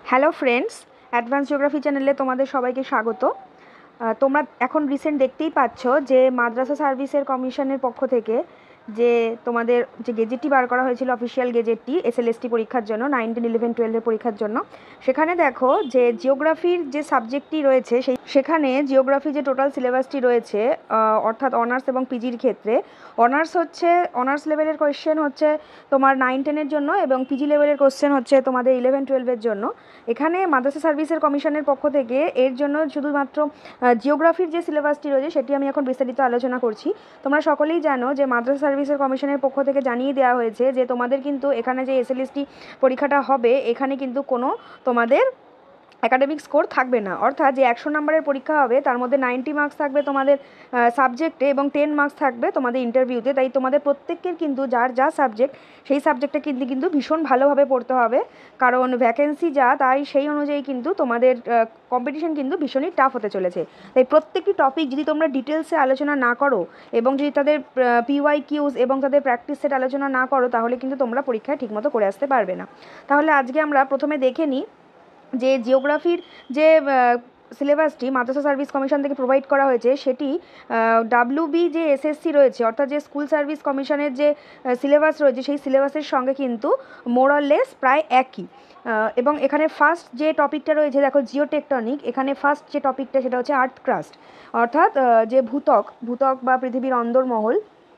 Hello friends, advance geography চ্যানেলে তোমাদের সবাইকে স্বাগত। তোমরা এখন রিসেন্ট দেখতেই পাচ্ছ যে মাদ্রাসা সার্ভিসের কমিশনের পক্ষ থেকে যে তোমাদের যে গেজেটটি বার করা হয়েছিল, অফিসিয়াল গেজেটটি এসএলএসটি পরীক্ষার জন্য 9, 10, 11, 12-এর পরীক্ষার জন্য, সেখানে দেখো যে জিওগ্রাফির যে সাবজেক্টটি রয়েছে সেখানে জিওগ্রাফি যে টোটাল সিলেবাসটি রয়েছে, অর্থাৎ অনার্স এবং পিজির ক্ষেত্রে অনার্স লেভেলের কোয়েশ্চেন হচ্ছে তোমার 9, 10-এর জন্য এবং পিজি লেভেলের কোয়েশ্চেন হচ্ছে তোমাদের 11, 12-এর জন্য। এখানে মাদ্রাসা সার্ভিসের কমিশনের পক্ষ থেকে এর জন্য শুধুমাত্র জিওগ্রাফির যে সিলেবাসটি রয়েছে সেটি আমি এখন বিস্তারিত আলোচনা করছি। তোমরা সকলেই জানো যে মাদ্রাসা সার্ভিসের কমিশনের পক্ষ থেকে জানিয়ে দেওয়া হয়েছে যে তোমাদের কিন্তু এখানে যে এসএলএসটি পরীক্ষাটা হবে এখানে কিন্তু কোনো তোমাদের অ্যাকাডেমিক স্কোর থাকবে না, অর্থাৎ যে 100 নম্বরের পরীক্ষা হবে তার মধ্যে 90 মার্কস থাকবে তোমাদের সাবজেক্টে এবং 10 মার্কস থাকবে তোমাদের ইন্টারভিউতে। তাই তোমাদের প্রত্যেকের কিন্তু যার যা সাবজেক্ট সেই সাবজেক্টটা কিন্তু ভীষণ ভালোভাবে পড়তে হবে, কারণ ভ্যাকেন্সি যা তাই সেই অনুযায়ী কিন্তু তোমাদের কম্পিটিশন কিন্তু ভীষণই টাফ হতে চলেছে। তাই প্রত্যেকটি টপিক যদি তোমরা ডিটেলসে আলোচনা না করো এবং যদি তাদের PYQs এবং তাদের প্র্যাকটিস সেট আলোচনা না করো তাহলে কিন্তু তোমরা পরীক্ষায় ঠিকমতো করে আসতে পারবে না। তাহলে আজকে আমরা প্রথমে দেখে নিই যে জিওগ্রাফির যে সিলেবাসটি মাদ্রাসা সার্ভিস কমিশন থেকে প্রোভাইড করা হয়েছে সেটি WB যে SSC রয়েছে, অর্থাৎ যে স্কুল সার্ভিস কমিশনের যে সিলেবাস রয়েছে সেই সিলেবাসের সঙ্গে কিন্তু মোর অর লেস প্রায় একই। এবং এখানে ফার্স্ট যে টপিকটা রয়েছে দেখো জিওটেকটনিক, এখানে ফার্স্ট যে টপিকটা সেটা হচ্ছে আর্থ ক্রাস্ট, অর্থাৎ যে ভূত্বক বা পৃথিবীর অন্দরমহল।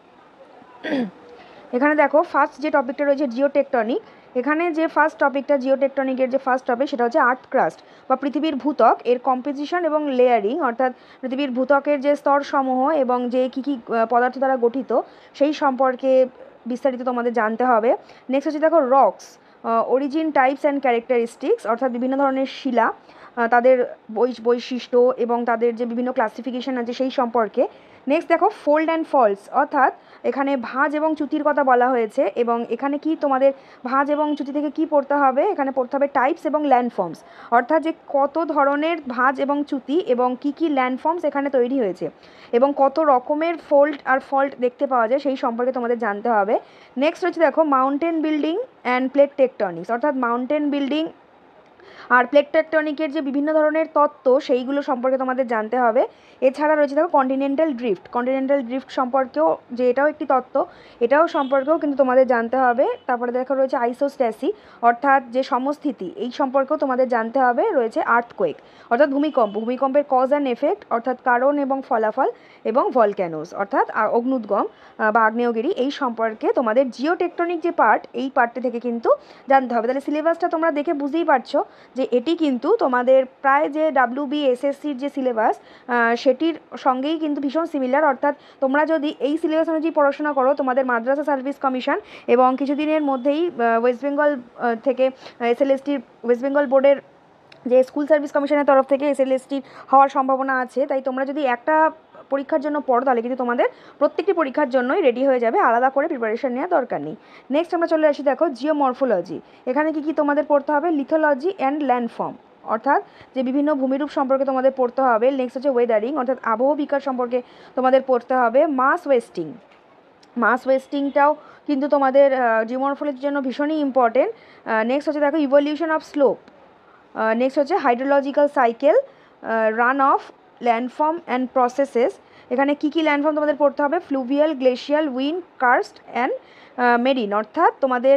এখানে দেখো ফার্স্ট যে টপিকটা রয়েছে জিওটেকটনিক, এখানে যে ফার্স্ট টপিকটা জিওটেকটনিকের যে ফার্স্ট টপিক সেটা হচ্ছে আর্থ ক্রাস্ট বা পৃথিবীর ভূত্বক, এর কম্পোজিশন এবং লেয়ারিং, অর্থাৎ পৃথিবীর ভূত্বকের যে স্তরসমূহ এবং যে কী কী পদার্থ দ্বারা গঠিত সেই সম্পর্কে বিস্তারিত তোমাদের জানতে হবে। নেক্সট হচ্ছে দেখো rocks, origin, types and characteristics, অর্থাৎ বিভিন্ন ধরনের শিলা, তাদের বৈশিষ্ট্য এবং তাদের যে বিভিন্ন ক্লাসিফিকেশান আছে সেই সম্পর্কে। নেক্সট দেখো ফোল্ড অ্যান্ড ফলস, অর্থাৎ এখানে ভাঁজ এবং চ্যুতির কথা বলা হয়েছে এবং এখানে কি তোমাদের ভাঁজ এবং চ্যুতি থেকে কি পড়তে হবে, এখানে পড়তে হবে টাইপস এবং ল্যান্ডফর্মস, অর্থাৎ যে কত ধরনের ভাঁজ এবং চ্যুতি এবং কি কি ল্যান্ডফর্মস এখানে তৈরি হয়েছে এবং কত রকমের ফোল্ড আর ফল্ট দেখতে পাওয়া যায় সেই সম্পর্কে তোমাদের জানতে হবে। নেক্সট হচ্ছে দেখো mountain building and plate tectonics, অর্থাৎ মাউন্টেন বিল্ডিং আর প্লেট টেকটনিকের যে বিভিন্ন ধরনের তত্ত্ব সেইগুলো সম্পর্কে তোমাদের জানতে হবে। এছাড়া রয়েছে দেখো কন্টিনেন্টাল ড্রিফট সম্পর্কেও, যে এটাও একটি তত্ত্ব, এটাও সম্পর্কেও কিন্তু তোমাদের জানতে হবে। তারপরে দেখো রয়েছে আইসোস্ট্যাসি, অর্থাৎ যে সমস্থিতি, এই সম্পর্কেও তোমাদের জানতে হবে। রয়েছে আর্থকোয়েক, অর্থাৎ ভূমিকম্পের কজ অ্যান্ড এফেক্ট, অর্থাৎ কারণ এবং ফলাফল, এবং ভলক্যানোস অর্থাৎ অগ্নুদ্গম বা আগ্নেয়গিরি, এই সম্পর্কে তোমাদের জিওটেকটনিক যে পার্ট এই পার্টটি থেকে কিন্তু জানতে হবে। তাহলে সিলেবাসটা তোমরা দেখে বুঝতেই পারছো যে এটি কিন্তু তোমাদের প্রায় যে WB SSCর যে সিলেবাস সেটির সঙ্গেই কিন্তু ভীষণ সিমিলার, অর্থাৎ তোমরা যদি এই সিলেবাস অনুযায়ী পড়াশোনা করো তোমাদের মাদ্রাসা সার্ভিস কমিশন এবং কিছুদিনের মধ্যেই ওয়েস্ট বেঙ্গল থেকে ওয়েস্ট বেঙ্গল বোর্ডের যে স্কুল সার্ভিস কমিশনের তরফ থেকে SLST হওয়ার সম্ভাবনা আছে। তাই তোমরা যদি একটা পরীক্ষার জন্য পড়ো তাহলে কিন্তু তোমাদের প্রত্যেকটি পরীক্ষার জন্যই রেডি হয়ে যাবে, আলাদা করে প্রিপারেশন নেওয়ার দরকার নেই। নেক্সট আমরা চলে আসি দেখো জিওমরফোলজি, এখানে কি তোমাদের পড়তে হবে লিথোলজি অ্যান্ড ল্যান্ডফর্ম, অর্থাৎ যে বিভিন্ন ভূমিরূপ সম্পর্কে তোমাদের পড়তে হবে। নেক্সট হচ্ছে ওয়েদারিং, অর্থাৎ আবহ বিকার সম্পর্কে তোমাদের পড়তে হবে। মাস ওয়েস্টিংটাও কিন্তু তোমাদের জিওমরফোলজির জন্য ভীষণই ইম্পর্টেন্ট। নেক্সট হচ্ছে দেখো ইভলিউশন অফ স্লোপ। নেক্সট হচ্ছে hydrological cycle, run off landform and processes, এখানে কী কী ল্যান্ডফর্ম তোমাদের পড়তে হবে, fluvial, glacial, wind, karst and marine, অর্থাৎ তোমাদের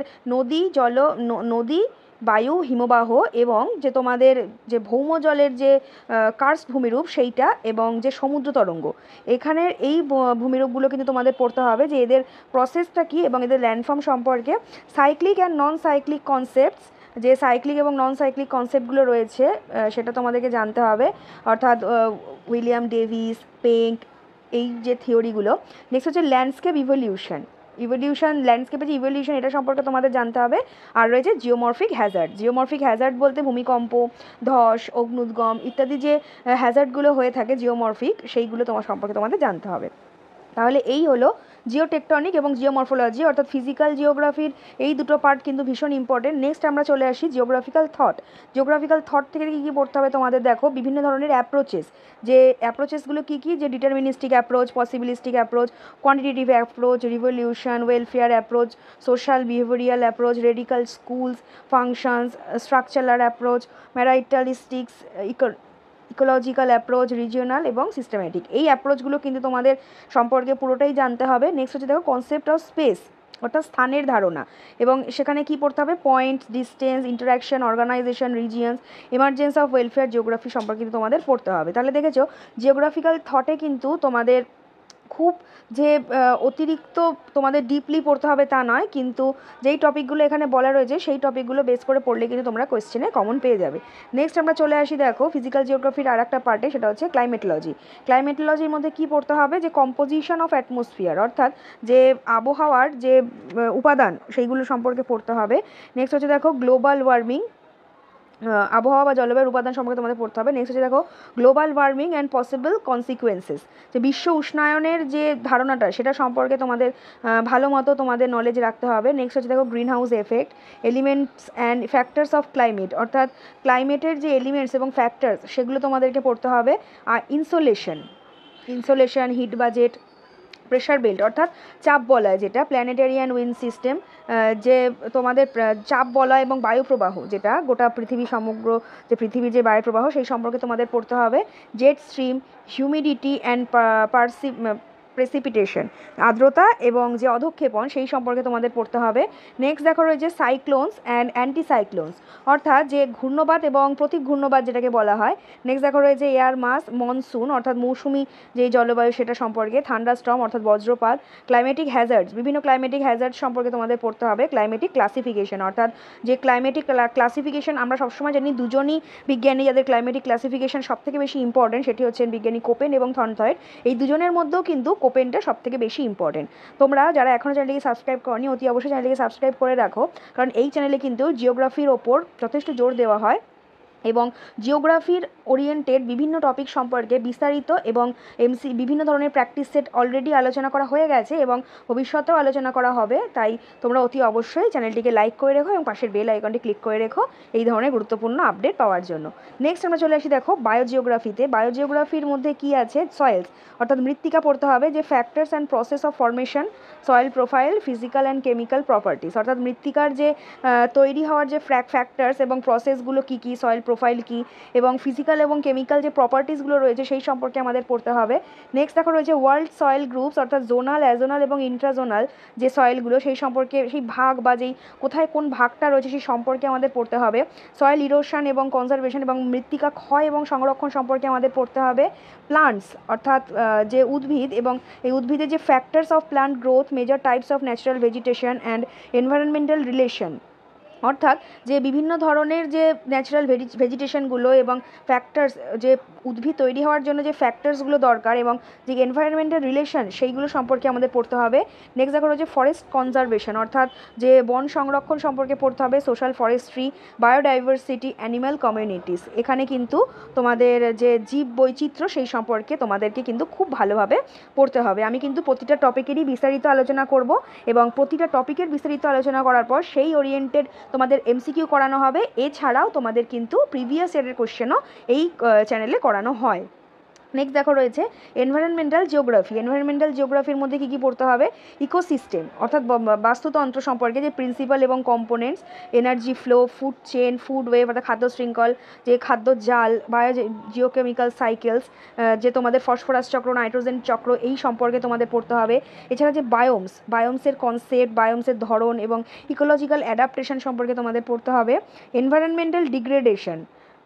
নদী, বায়ু, হিমবাহ এবং যে তোমাদের যে ভৌম জলের যে কার্স্ট ভূমিরূপ সেইটা এবং যে সমুদ্র তরঙ্গ, এখানের এই ভূমিরূপগুলো কিন্তু তোমাদের পড়তে হবে যে এদের প্রসেসটা কী এবং এদের ল্যান্ডফর্ম সম্পর্কে। Cyclic and non cyclic concepts, যে সাইক্লিক এবং নন সাইক্লিক কনসেপ্টগুলো রয়েছে সেটা তোমাদেরকে জানতে হবে, অর্থাৎ উইলিয়াম ডেভিস, পেঙ্ক, এই যে থিওরিগুলো। নেক্সট হচ্ছে ল্যান্ডস্কেপ ল্যান্ডস্কেপের যে ইভলিউশন এটা সম্পর্কে তোমাদের জানতে হবে। আর রয়েছে জিওমরফিক হ্যাজার্ড বলতে ভূমিকম্প, ধস, অগ্নুদ্গম ইত্যাদি যে হ্যাজার্ডগুলো হয়ে থাকে জিওমরফিক, সেইগুলো তোমার সম্পর্কে তোমাদের জানতে হবে। তাহলে এই হলো জিওটেকটনিক এবং জিওমরফোলজি অর্থাৎ ফিজিক্যাল জিওগ্রাফির এই দুটো পার্ট কিন্তু ভীষণ ইম্পর্টেন্ট। নেক্সট আমরা চলে আসি জিওগ্রাফিক্যাল থট। জিওগ্রাফিক্যাল থট থেকে কী কী পড়তে হবে তোমাদের, দেখো বিভিন্ন ধরনের অ্যাপ্রোচেস, যে অ্যাপ্রোচেসগুলো কী কী, যে deterministic approach, possibilistic approach, quantitative approach, revolution, welfare approach, social behavioural approach, radical schools, functions, structural approach, ম্যারাইটালিস্টিক্স, ইকোলজিক্যাল অ্যাপ্রোচ, রিজিওনাল এবং সিস্টেমেটিক। এই অ্যাপ্রোচগুলো কিন্তু তোমাদের সম্পর্কে পুরোটাই জানতে হবে। নেক্সট হচ্ছে দেখো কনসেপ্ট অফ স্পেস অর্থাৎ স্থানের ধারণা, এবং সেখানে কি পড়তে হবে, point, distance, interaction, organisation, regions, emergence of welfare geography সম্পর্কে তোমাদের পড়তে হবে। তাহলে দেখেছো জিওগ্রাফিক্যাল থটে কিন্তু তোমাদের খুব যে অতিরিক্ত তোমাদের ডিপলি পড়তে হবে তা নয়, কিন্তু যেই টপিকগুলো এখানে বলা রয়েছে সেই টপিকগুলো বেস করে পড়লে কিন্তু তোমরা কোয়েশ্চেনে কমন পেয়ে যাবে। নেক্সট আমরা চলে আসি দেখো ফিজিক্যাল জিওগ্রাফির আর একটা পার্টে, সেটা হচ্ছে ক্লাইমেটোলজি। ক্লাইমেটোলজির মধ্যে কি পড়তে হবে, যে কম্পোজিশন অফ অ্যাটমসফিয়ার অর্থাৎ যে আবহাওয়ার যে উপাদান সেইগুলো সম্পর্কে পড়তে হবে। নেক্সট হচ্ছে দেখো গ্লোবাল ওয়ার্মিং, আবহাওয়া বা জলবায়ুর উপাদান সম্পর্কে তোমাদের পড়তে হবে। নেক্সট হচ্ছে দেখো global warming and possible consequences, যে বিশ্ব উষ্ণায়নের যে ধারণাটা সেটা সম্পর্কে তোমাদের ভালো মতো তোমাদের নলেজ রাখতে হবে। নেক্সট হচ্ছে দেখো green house effect, elements and factors of climate অর্থাৎ ক্লাইমেটের যে এলিমেন্টস এবং ফ্যাক্টরস সেগুলো তোমাদেরকে পড়তে হবে। আর insolation, heat budget, pressure belt অর্থাৎ চাপ বলয় যেটা, প্ল্যানেটারিয়ান উইন্ড সিস্টেম, যে তোমাদের চাপ বলয় এবং বায়ুপ্রবাহ যেটা গোটা পৃথিবী সমগ্র যে পৃথিবীর যে বায়ুপ্রবাহ সেই সম্পর্কে তোমাদের পড়তে হবে। Jet stream, humidity and precipitation আর্দ্রতা এবং যে অধক্ষেপণ সেই সম্পর্কে তোমাদের পড়তে হবে। নেক্সট দেখো রয়েছে সাইক্লোনস অ্যান্ড অ্যান্টিসাইক্লোনস অর্থাৎ যে ঘূর্ণবাত এবং প্রতি ঘূর্ণবাত যেটাকে বলা হয়। নেক্সট দেখো রয়েছে এয়ার মাস, মনসুন অর্থাৎ মৌসুমি যে জলবায়ু সেটা সম্পর্কে, থান্ডারস্টর্ম অর্থাৎ বজ্রপাত, ক্লাইমেটিক হ্যাজার্ডস, বিভিন্ন ক্লাইমেটিক হ্যাজার্ড সম্পর্কে তোমাদের পড়তে হবে। ক্লাইমেটিক ক্লাসিফিকেশন অর্থাৎ যে ক্লাইমেটিক ক্লাসিফিকেশন আমরা সবসময় জানি দুজনই বিজ্ঞানী যাদের ক্লাইমেটিক ক্লাসিফিকেশন সবথেকে বেশি ইম্পর্টেন্ট, সেটি হচ্ছেন বিজ্ঞানী কোপেন এবং থর্নথয়েট। এই দুজনের মধ্যেও কিন্তু কোপেনটা সবথেকে বেশি ইম্পর্টেন্ট। তোমরা যারা এখনও চ্যানেলটিকে সাবস্ক্রাইব করনি অতি অবশ্যই চ্যানেলটিকে সাবস্ক্রাইব করে রাখো, কারণ এই চ্যানেলে কিন্তু জিওগ্রাফির ওপর যথেষ্ট জোর দেওয়া হয় এবং জিওগ্রাফির ওরিয়েন্টেড বিভিন্ন টপিক সম্পর্কে বিস্তারিত এবং বিভিন্ন ধরনের প্র্যাকটিস সেট অলরেডি আলোচনা করা হয়ে গেছে এবং ভবিষ্যতেও আলোচনা করা হবে। তাই তোমরা অতি অবশ্যই চ্যানেলটিকে লাইক করে রেখো এবং পাশের বেল আইকনটি ক্লিক করে রেখো এই ধরনের গুরুত্বপূর্ণ আপডেট পাওয়ার জন্য। নেক্সট আমরা চলে আসি দেখো বায়োজিওগ্রাফিতে। বায়োজিওগ্রাফির মধ্যে কি আছে, সয়েলস অর্থাৎ মৃত্তিকা পড়তে হবে, যে factors and process of formation, soil profile, physical and chemical properties অর্থাৎ মৃত্তিকার যে তৈরি হওয়ার যে ফ্যাক্টরস এবং প্রসেসগুলো কী কী, সয়েল প্রোফাইল কী এবং ফিজিক্যাল এবং কেমিক্যাল যে প্রপার্টিসগুলো রয়েছে সেই সম্পর্কে আমাদের পড়তে হবে। নেক্সট দেখো রয়েছে ওয়ার্ল্ড সয়েল গ্রুপস অর্থাৎ জোনাল, অ্যাজোনাল এবং ইন্ট্রাজোনাল যে সয়েলগুলো সেই সম্পর্কে, সেই ভাগ বা যেই কোথায় কোন ভাগটা রয়েছে সেই সম্পর্কে আমাদের পড়তে হবে। সয়েল ইরোশন এবং কনজারভেশন এবং মৃত্তিকা ক্ষয় এবং সংরক্ষণ সম্পর্কে আমাদের পড়তে হবে। প্লান্টস অর্থাৎ যে উদ্ভিদ এবং এই উদ্ভিদের যে factors of plant growth, major types of natural vegetation and environmental relation অর্থাৎ যে বিভিন্ন ধরনের যে ন্যাচারাল ভেজিটেশনগুলো এবং ফ্যাক্টরস, যে উদ্ভিদ তৈরি হওয়ার জন্য যে ফ্যাক্টরসগুলো দরকার এবং যে এনভায়রনমেন্টাল রিলেশন সেইগুলো সম্পর্কে আমাদের পড়তে হবে। নেক্সট দেখো রয়েছে ফরেস্ট কনজারভেশন অর্থাৎ যে বন সংরক্ষণ সম্পর্কে পড়তে হবে। Social forestry, biodiversity, animal communities, এখানে কিন্তু তোমাদের যে জীব বৈচিত্র্য সেই সম্পর্কে তোমাদেরকে কিন্তু খুব ভালোভাবে পড়তে হবে। আমি কিন্তু প্রতিটা টপিকেরই বিস্তারিত আলোচনা করব এবং প্রতিটা টপিকের বিস্তারিত আলোচনা করার পর সেই ওরিয়েন্টেড তোমাদের এমসিকিউ করানো হবে। এছাড়াও তোমাদের কিন্তু প্রিভিয়াস ইয়ারের কোশ্চেনও এই চ্যানেলে করানো হয়। নেক্সট দেখো রয়েছে এনভায়রনমেন্টাল জিওগ্রাফি। এনভায়রনমেন্টাল জিওগ্রাফির মধ্যে কী কী পড়তে হবে, ইকোসিস্টেম অর্থাৎ বাস্তুতন্ত্র সম্পর্কে যে প্রিন্সিপাল এবং components, energy flow, food chain, food web অর্থাৎ খাদ্য শৃঙ্খল, যে খাদ্য জাল, জিওকেমিক্যাল সাইকেলস, যে তোমাদের ফসফরাস চক্র, নাইট্রোজেন চক্র এই সম্পর্কে তোমাদের পড়তে হবে। এছাড়া যে বায়োমসের কনসেপ্ট, বায়োমসের ধরন এবং ইকোলজিক্যাল অ্যাডাপ্টেশন সম্পর্কে তোমাদের পড়তে হবে। এনভায়রনমেন্টাল ডিগ্রেডেশন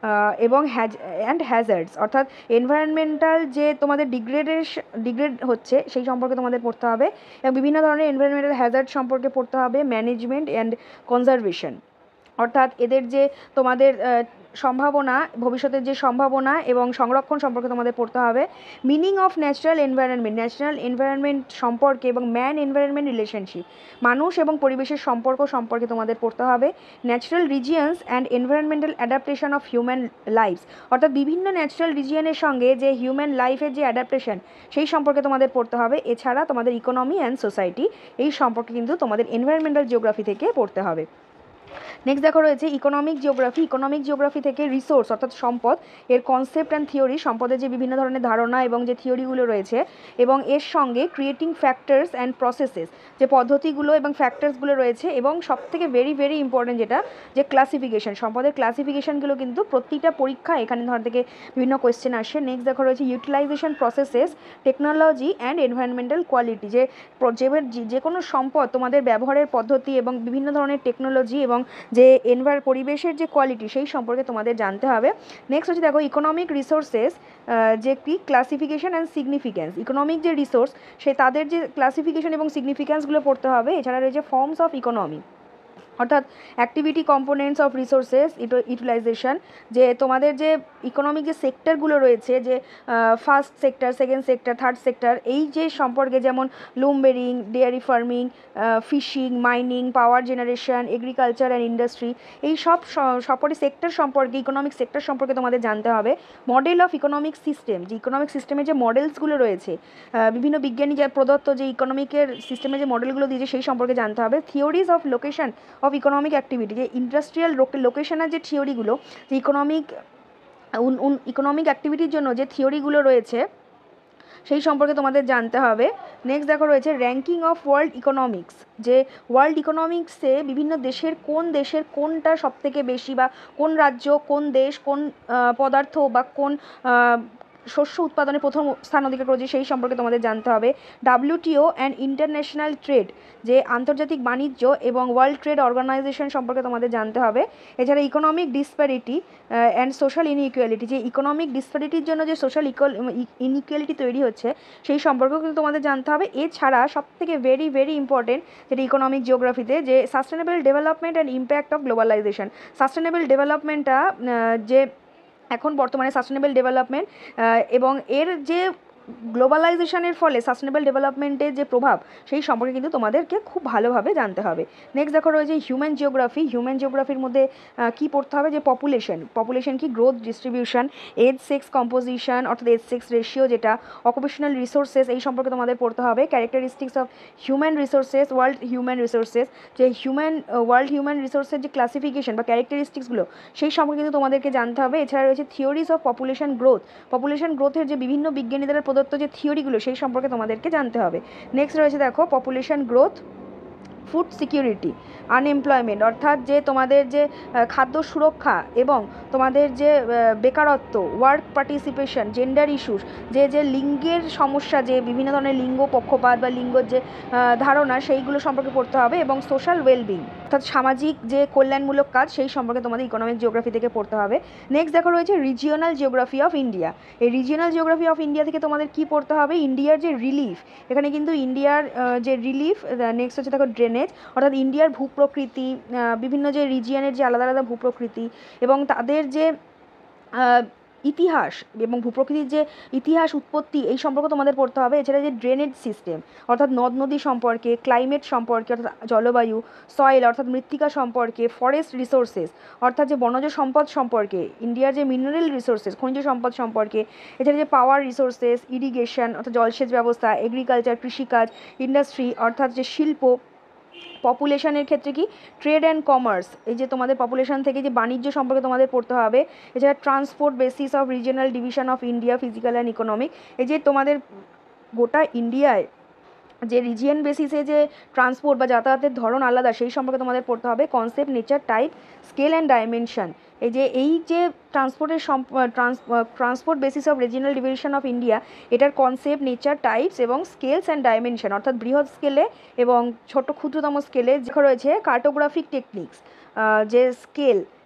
এবং হ্যাজার্ডস অর্থাৎ এনভায়রনমেন্টাল যে তোমাদের ডিগ্রেড হচ্ছে সেই সম্পর্কে তোমাদের পড়তে হবে এবং বিভিন্ন ধরনের এনভায়রনমেন্টাল হ্যাজার্ড সম্পর্কে পড়তে হবে। ম্যানেজমেন্ট অ্যান্ড কনজারভেশন অর্থাৎ এদের যে তোমাদের সম্ভাবনা, ভবিষ্যতের যে সম্ভাবনা এবং সংরক্ষণ সম্পর্কে তোমাদের পড়তে হবে। মিনিং অফ ন্যাচারাল এনভায়রনমেন্ট সম্পর্কে এবং ম্যান এনভায়রনমেন্ট রিলেশনশিপ, মানুষ এবং পরিবেশের সম্পর্ক সম্পর্কে তোমাদের পড়তে হবে। Natural regions and environmental adaptation of human lives, অর্থাৎ বিভিন্ন ন্যাচারাল রিজিয়নের সঙ্গে যে হিউম্যান লাইফের যে অ্যাডাপ্টেশন সেই সম্পর্কে তোমাদের পড়তে হবে। এছাড়া তোমাদের ইকোনমি অ্যান্ড সোসাইটি এই সম্পর্কে কিন্তু তোমাদের এনভায়রনমেন্টাল জিওগ্রাফি থেকে পড়তে হবে। নেক্সট দেখো রয়েছে ইকোনমিক জিওগ্রাফি থেকে রিসোর্স অর্থাৎ সম্পদ, এর কনসেপ্ট অ্যান্ড থিওরি, সম্পদের যে বিভিন্ন ধরনের ধারণা এবং যে থিওরিগুলো রয়েছে, এবং এর সঙ্গে ক্রিয়েটিং ফ্যাক্টরস অ্যান্ড প্রসেসেস, যে পদ্ধতিগুলো এবং ফ্যাক্টরসগুলো রয়েছে, এবং সবথেকে ভেরি ইম্পর্টেন্ট যেটা যে ক্লাসিফিকেশন, সম্পদের ক্লাসিফিকেশনগুলো কিন্তু প্রতিটা পরীক্ষা এখানে ধর থেকে বিভিন্ন কোয়েশ্চেন আসে। নেক্সট দেখো রয়েছে utilisation processes, technology and environmental quality, যে কোনো সম্পদ তোমাদের ব্যবহারের পদ্ধতি এবং বিভিন্ন ধরনের টেকনোলজি এবং যে পরিবেশের যে কোয়ালিটি সেই সম্পর্কে তোমাদের জানতে হবে। নেক্সট হচ্ছে দেখো ইকোনমিক রিসোর্সেস, যে কি ক্লাসিফিকেশন অ্যান্ড সিগনিফিক্যান্স, ইকোনমিক যে রিসোর্স সে তাদের যে ক্লাসিফিকেশন এবং সিগনিফিক্যান্সগুলো পড়তে হবে। এছাড়া রয়েছে ফর্মস অফ ইকোনমি, অর্থাৎ activity components of resources utilisation, যে তোমাদের যে ইকোনমিক যে সেক্টরগুলো রয়েছে, যে first sector, second sector, third sector, এই যে সম্পর্কে যেমন lumbering, dairy farming, fishing, mining, power generation, agriculture and industry, এই সবকটি সেক্টর সম্পর্কে, ইকোনমিক সেক্টর সম্পর্কে তোমাদের জানতে হবে। মডেল অফ ইকোনমিক সিস্টেম, যে ইকোনমিক সিস্টেমের যে মডেলসগুলো রয়েছে, বিভিন্ন বিজ্ঞানী যা প্রদত্ত যে ইকোনমিকের সিস্টেমের যে মডেলগুলো দিয়েছে সেই সম্পর্কে জানতে হবে। Theories of location of economic activity, যে ইন্ডাস্ট্রিয়াল লোকেশনের যে থিওরিগুলো, যে ইকোনমিক অ্যাক্টিভিটির জন্য যে থিওরিগুলো রয়েছে সেই সম্পর্কে তোমাদের জানতে হবে। নেক্সট দেখো রয়েছে র্যাঙ্কিং অফ ওয়ার্ল্ড ইকোনমিক্স, যে ওয়ার্ল্ড ইকোনমিক্সে বিভিন্ন দেশের কোনটা সবথেকে বেশি, বা কোন রাজ্য, কোন দেশ, কোন পদার্থ বা কোন শস্য উৎপাদনে প্রথম স্থান অধিকার করেছে সেই সম্পর্কে তোমাদের জানতে হবে। WTO অ্যান্ড ইন্টারন্যাশনাল ট্রেড, যে আন্তর্জাতিক বাণিজ্য এবং ওয়ার্ল্ড ট্রেড অর্গানাইজেশন সম্পর্কে তোমাদের জানতে হবে। এছাড়া economic disparity and social inequality, যে ইকোনমিক ডিসপ্যারিটির জন্য যে সোশ্যাল ইনইকুয়ালিটি তৈরি হচ্ছে সেই সম্পর্কেও কিন্তু তোমাদের জানতে হবে। এছাড়া সবথেকে ভেরি ইম্পর্টেন্ট যেটা ইকোনমিক জিওগ্রাফিতে, যে sustainable development and impact of globalization, sustainable ডেভেলপমেন্টটা যে এখন বর্তমানে সাস্টেনেবল ডেভেলপমেন্ট এবং এর যে গ্লোবালাইজেশনের ফলে সাস্টেনেবল ডেভেলপমেন্টের যে প্রভাব সেই সম্পর্কে কিন্তু তোমাদেরকে খুব ভালোভাবে জানতে হবে। নেক্সট দেখো রয়েছে হিউম্যান জিওগ্রাফির মধ্যে কি পড়তে হবে, যে পপুলেশন কি, growth, distribution, age sex composition অর্থাৎ এজ সেক্স রেশিও, যেটা অকুপেশনাল রিসোর্সেস এই সম্পর্কে তোমাদের পড়তে হবে। ক্যারেক্টারিস্টিক্স অফ হিউম্যান রিসোর্সেস, যে ওয়ার্ল্ড হিউম্যান রিসোর্সের যে ক্লাসিফিকেশন বা ক্যারেক্টারিস্টিক্সগুলো সেই সম্পর্কে কিন্তু তোমাদেরকে জানতে হবে। এছাড়া রয়েছে থিওরিজ অফ পপুলেশন গ্রোথের যে বিভিন্ন বিজ্ঞানী দ্বারা প্রদত্ত যে থিওরিগুলো সেই সম্পর্কে তোমাদেরকে জানতে হবে। নেক্সট রয়েছে দেখো population growth, food security, unemployment, অর্থাৎ যে তোমাদের যে খাদ্য সুরক্ষা এবং তোমাদের যে বেকারত্ব, ওয়ার্ক পার্টিসিপেশন, জেন্ডার ইস্যুস, যে লিঙ্গের সমস্যা, যে বিভিন্ন ধরনের লিঙ্গ পক্ষপাত বা লিঙ্গর যে ধারণা সেইগুলো সম্পর্কে পড়তে হবে, এবং সোশ্যাল ওয়েলবিং অর্থাৎ সামাজিক যে কল্যাণমূলক কাজ সেই সম্পর্কে তোমাদের ইকোনমিক জিওগ্রাফি থেকে পড়তে হবে। নেক্সট দেখো রয়েছে রিজিওনাল জিওগ্রাফি অফ ইন্ডিয়া, এই রিজিওনাল জিওগ্রাফি অফ ইন্ডিয়া থেকে তোমাদের কি পড়তে হবে, ইন্ডিয়ার যে রিলিফ, এখানে কিন্তু ইন্ডিয়ার যে রিলিফ, নেক্সট হচ্ছে দেখো ড্রেনেজ, অর্থাৎ ইন্ডিয়ার ভূপ্রকৃতি, বিভিন্ন যে রিজিয়নের যে আলাদা ভূপ্রকৃতি এবং তাদের যে ইতিহাস এবং ভূপ্রকৃতির যে ইতিহাস, উৎপত্তি এই সম্পর্কে তোমাদের পড়তে হবে। এছাড়া যে ড্রেনেজ সিস্টেম অর্থাৎ নদ নদী সম্পর্কে, ক্লাইমেট সম্পর্কে অর্থাৎ জলবায়ু, সয়েল অর্থাৎ মৃত্তিকা সম্পর্কে, ফরেস্ট রিসোর্সেস অর্থাৎ যে বনজ সম্পদ সম্পর্কে, ইন্ডিয়ার যে মিনারেল রিসোর্সেস খনিজ সম্পদ সম্পর্কে, এছাড়া যে পাওয়ার রিসোর্সেস, ইরিগেশন অর্থাৎ জলসেচ ব্যবস্থা, এগ্রিকালচার কৃষিকাজ, ইন্ডাস্ট্রি অর্থাৎ যে শিল্প, পপুলেশনের ক্ষেত্রে কি ট্রেড অ্যান্ড কমার্স, এই যে তোমাদের পপুলেশন থেকে যে বাণিজ্য সম্পর্কে তোমাদের পড়তে হবে। এছাড়া transport basis of regional division of India, physical and economic, এই যে তোমাদের গোটা ইন্ডিয়ায় যে রিজিয়ন বেসিসে যে ট্রান্সপোর্ট বা যাতায়াতের ধরন আলাদা সেই সম্পর্কে তোমাদের পড়তে হবে। Concept, nature, type, scale and dimension, এই যে transport basis of regional division of India, এটার কনসেপ্ট, নেচার, টাইপস এবং স্কেলস অ্যান্ড ডাইমেনশন অর্থাৎ বৃহৎ স্কেলে এবং ছোট ক্ষুদ্রতম স্কেলে যে রয়েছে। কার্টোগ্রাফিক টেকনিক্স, যে স্কেল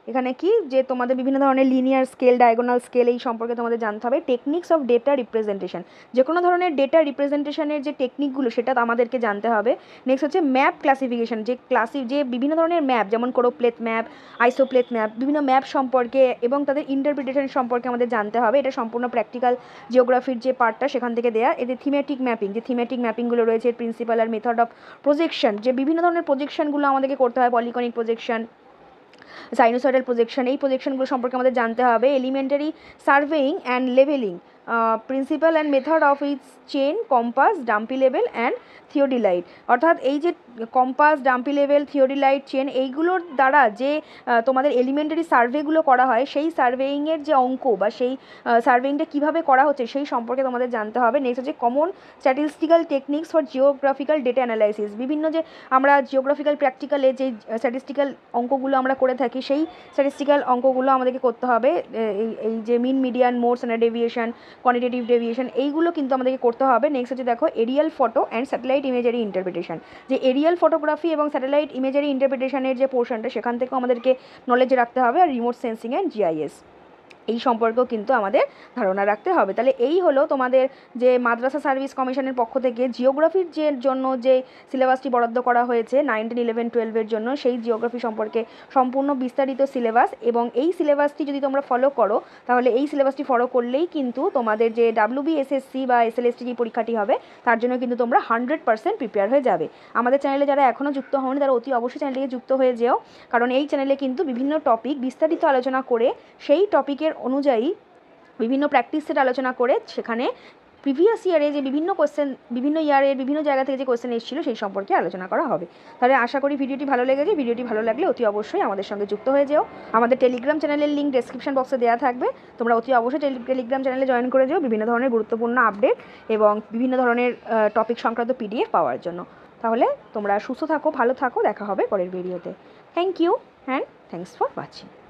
এখানে কি যে তোমাদের বিভিন্ন ধরনের লিনিয়ার স্কেল, ডায়াগোনাল স্কেল এই সম্পর্কে তোমাদের জানতে হবে। টেকনিক্স অফ ডেটা রিপ্রেজেন্টেশন, যে কোনো ধরনের ডেটা রিপ্রেজেন্টেশনের যে টেকনিকগুলো সেটা আমাদেরকে জানতে হবে। নেক্সট হচ্ছে ম্যাপ ক্লাসিফিকেশন, যে বিভিন্ন ধরনের ম্যাপ, যেমন কোরোপ্লেথ ম্যাপ, আইসোপ্লেথ ম্যাপ, বিভিন্ন ম্যাপ সম্পর্কে এবং তাদের ইন্টারপ্রিটেশন সম্পর্কে আমাদের জানতে হবে। এটা সম্পূর্ণ প্র্যাকটিক্যাল জিওগ্রাফির যে পার্টটা সেখান থেকে দেয়া। এদের থিমেটিক ম্যাপিং, যে থিমেটিক ম্যাপিংগুলো রয়েছে, প্রিন্সিপাল আর মেথড অফ প্রজেকশন, যে বিভিন্ন ধরনের প্রজেকশনগুলো আমাদেরকে করতে হয়, পলিকনিক প্রজেকশন, সাইনোসয়েডাল প্রজেকশন, এই প্রজেকশনগুলো সম্পর্কে আমাদের জানতে হবে। Elementary surveying and levelling, principle and method of its chain, compass, dumpy level and theodolite. অর্থাৎ এই যে compass, dumpy level, theodolite, chain, এইগুলোর দ্বারা যে তোমাদের এলিমেন্টারি সার্ভেগুলো করা হয়, সেই সার্ভেইংয়ের যে অঙ্ক বা সেই সার্ভেইংটা কীভাবে করা হচ্ছে সেই সম্পর্কে তোমাদের জানতে হবে। নেক্সট হচ্ছে common statistical techniques for geographical data analysis. বিভিন্ন যে আমরা জিওগ্রাফিক্যাল প্র্যাকটিক্যালে যে স্ট্যাটিস্টিক্যাল অঙ্কগুলো আমরা করে থাকি, সেই স্ট্যাটিস্টিক্যাল অঙ্কগুলো আমাদেরকে করতে হবে। এই যে mean, median, mode, standard deviation, quantitative deviation, এইগুলো কিন্তু আমাদেরকে করতে হবে। নেক্সট হচ্ছে দেখো aerial photo and satellite imagery interpretation, যে এরিয়াল ফটোগ্রাফি এবং স্যাটেলাইট ইমেজারি ইন্টারপ্রিটেশনের যে পোর্শনটা সেখান থেকেও আমাদেরকে নলেজ রাখতে হবে। আর রিমোট সেন্সিং অ্যান্ড জিআইএস, এই সম্পর্কেও কিন্তু আমাদের ধারণা রাখতে হবে। তাহলে এই হলো তোমাদের যে মাদ্রাসা সার্ভিস কমিশনের পক্ষ থেকে জিওগ্রাফির যে জন্য যে সিলেবাসটি বরাদ্দ করা হয়েছে 9, 10, 11, 12-এর জন্য, সেই জিওগ্রাফি সম্পর্কে সম্পূর্ণ বিস্তারিত সিলেবাস। এবং এই সিলেবাসটি যদি তোমরা ফলো করো, তাহলে এই সিলেবাসটি ফলো করলেই কিন্তু তোমাদের যে WBSSC বা SLST যে পরীক্ষাটি হবে তার জন্য কিন্তু তোমরা 100% প্রিপেয়ার হয়ে যাবে। আমাদের চ্যানেলে যারা এখনও যুক্ত হওনি তারা অতি অবশ্যই চ্যানেলটিকে যুক্ত হয়ে যেও, কারণ এই চ্যানেলে কিন্তু বিভিন্ন টপিক বিস্তারিত আলোচনা করে সেই টপিকের অনুযায়ী বিভিন্ন প্র্যাকটিস সেট আলোচনা করে সেখানে প্রিভিয়াস ইয়ারে যে বিভিন্ন কোয়েশ্চেন, বিভিন্ন ইয়ারের বিভিন্ন জায়গা থেকে যে কোয়েশ্চেন এসেছিল সেই সম্পর্কে আলোচনা করা হবে। তাহলে আশা করি ভিডিওটি ভালো লেগেছে। ভিডিওটি ভালো লাগলে অতি অবশ্যই আমাদের সঙ্গে যুক্ত হয়ে যেও। আমাদের টেলিগ্রাম চ্যানেলের লিঙ্ক ডেসক্রিপশন বক্সে দেওয়া থাকবে, তোমরা অতি অবশ্যই টেলিগ্রাম চ্যানেলে জয়েন করে যেও বিভিন্ন ধরনের গুরুত্বপূর্ণ আপডেট এবং বিভিন্ন ধরনের টপিক সংক্রান্ত PDF পাওয়ার জন্য। তাহলে তোমরা সুস্থ থাকো, ভালো থাকো, দেখা হবে পরের ভিডিওতে। Thank you and thanks for watching.